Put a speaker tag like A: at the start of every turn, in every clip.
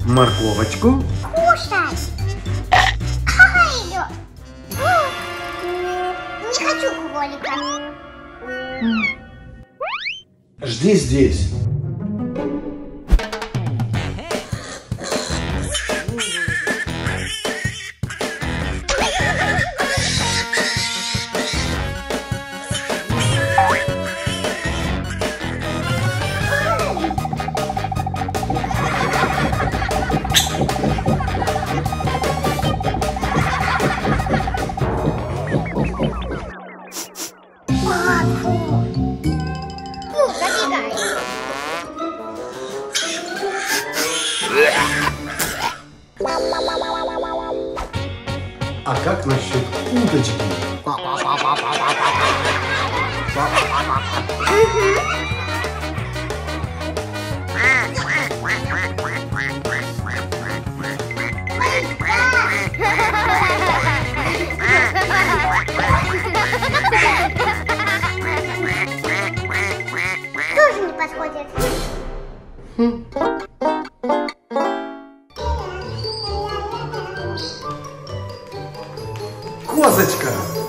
A: Морковочку.
B: Кушай. Ай, не хочу кролика.
A: Жди здесь. А как насчет уточки?
B: Тоже не подходит.
A: Козочка!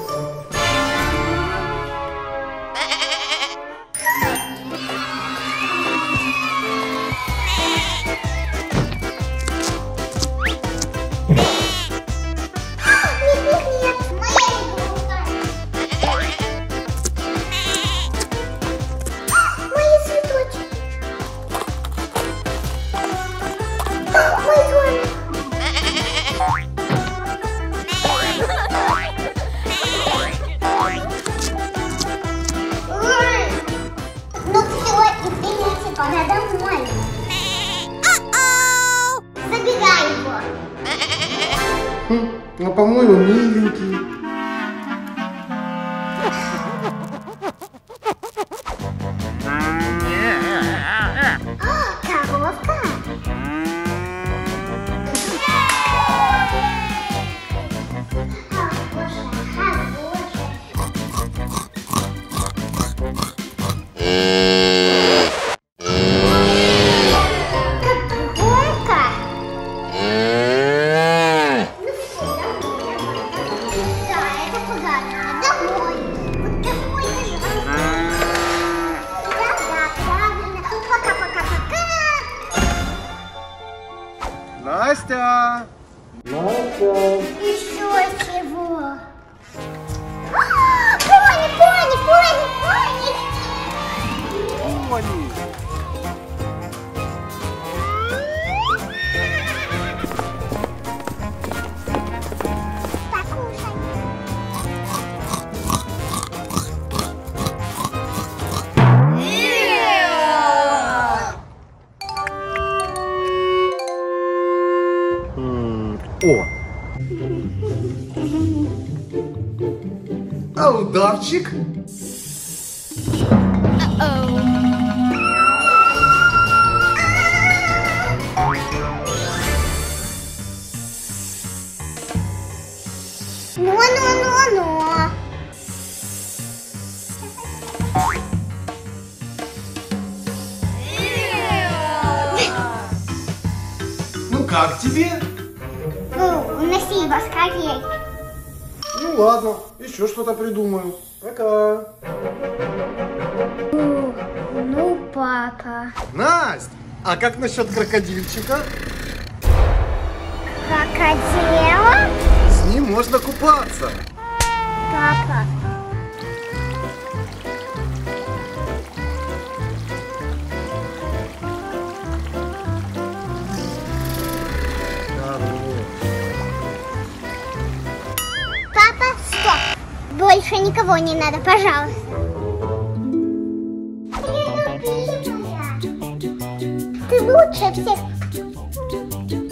B: Пора домой. Забирай его.
A: Ну, по-моему, миленький.
B: Коровка.
A: Настя! Настя!
B: Еще чего? Пони!
A: Пони!
B: Покушай.
A: О! А ударчик?
B: Ну.
A: Ну как тебе?
B: Уноси его скорей.
A: Ну ладно, еще что-то придумаю. Пока.
B: Ну, папа.
A: Настя, а как насчет крокодильчика?
B: Крокодила?
A: С ним можно купаться.
B: Папа. Папа, стоп! Больше никого не надо, пожалуйста. Ты лучше всех.